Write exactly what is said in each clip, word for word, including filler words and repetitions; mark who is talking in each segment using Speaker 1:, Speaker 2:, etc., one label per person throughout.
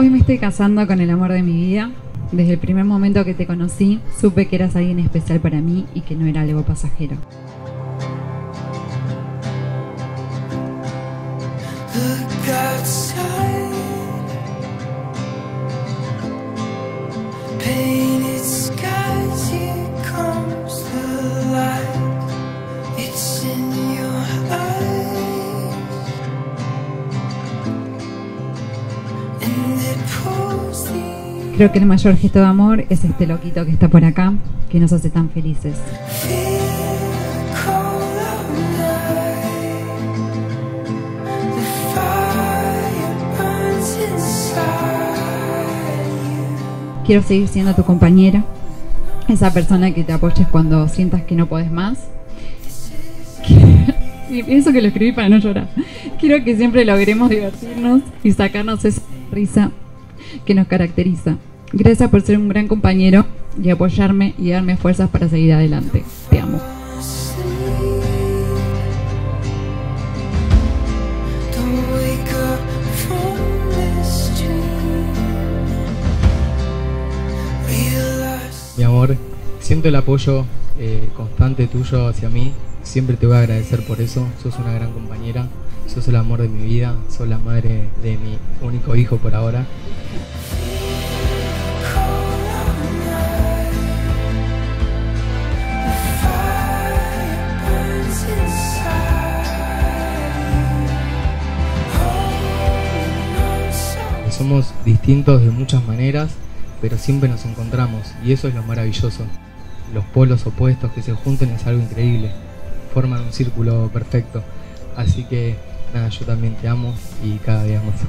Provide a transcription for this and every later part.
Speaker 1: Hoy me estoy casando con el amor de mi vida. Desde el primer momento que te conocí, supe que eras alguien especial para mí y que no era algo pasajero.
Speaker 2: Look outside, painted skies, here comes the light. It's in your eyes, and it pulls the
Speaker 1: Creo que el mayor gesto de amor es este loquito que está por acá, que nos hace tan felices. Quiero seguir siendo tu compañera, esa persona que te apoyes cuando sientas que no podés más. Y pienso que lo escribí para no llorar. Quiero que siempre logremos divertirnos y sacarnos esa risa que nos caracteriza. Gracias por ser un gran compañero y apoyarme y darme fuerzas para seguir adelante. Te amo.
Speaker 3: Mi amor, siento el apoyo eh, constante tuyo hacia mí. Siempre te voy a agradecer por eso. Sos una gran compañera, sos el amor de mi vida, sos la madre de mi único hijo por ahora. Somos distintos de muchas maneras, pero siempre nos encontramos y eso es lo maravilloso. Los polos opuestos que se junten es algo increíble, forman un círculo perfecto. Así que nada, yo también te amo y cada día más.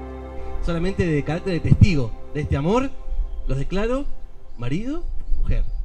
Speaker 4: Solamente de carácter de testigo de este amor, los declaro marido, mujer.